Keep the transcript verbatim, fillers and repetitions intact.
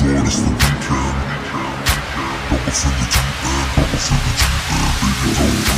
join us the weekend. Double figure G-man, double figure G-man, baby don't